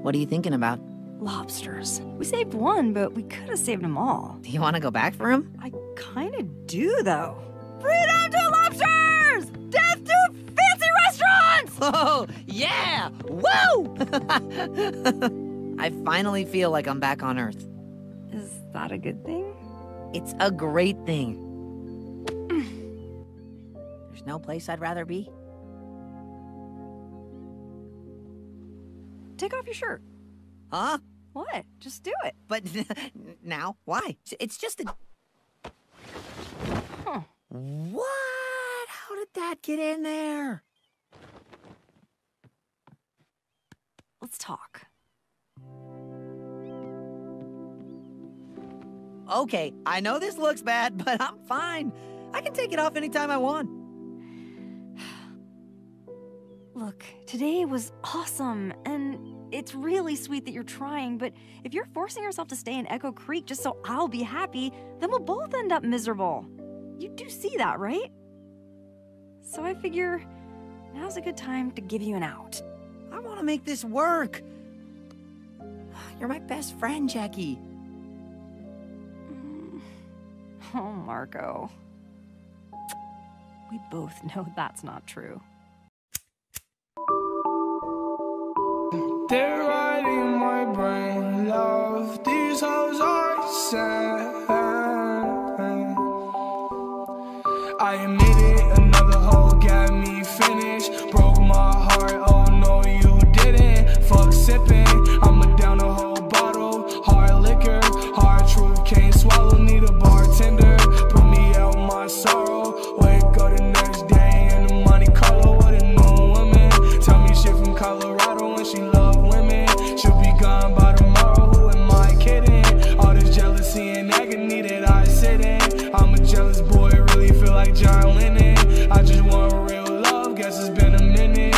What are you thinking about? Lobsters. We saved one, but we could have saved them all. Do you want to go back for him? I kind of do, though. Freedom to lobsters! Death to fancy restaurants! Oh, yeah! Woo! I finally feel like I'm back on Earth. Is that a good thing? It's a great thing. There's no place I'd rather be. Take off your shirt. Huh? What? Just do it. But now, why? It's just a... Huh. What? How did that get in there? Let's talk. Okay, I know this looks bad, but I'm fine. I can take it off anytime I want. Look, today was awesome, and it's really sweet that you're trying, but if you're forcing yourself to stay in Echo Creek just so I'll be happy, then we'll both end up miserable. You do see that, right? So I figure now's a good time to give you an out. I want to make this work. You're my best friend, Jackie. Oh, Marco. We both know that's not true. They're right in my brain, love. These hoes are sad. I admit it, another hoe got me finished. Broke my heart, oh no you didn't. Fuck sipping, I'ma down a whole bottle. Hard liquor, hard truth, can't swallow. Need a bartender, put me out my sorrow. Wake up the next day in the Monte Carlo with a new woman. Tell me shit from Colorado and she love women. She'll be gone by tomorrow, who am I kidding? All this jealousy and agony that I sit in. I'm a jealous boy, really feel like John Lennon. I just want real love, guess it's been a minute.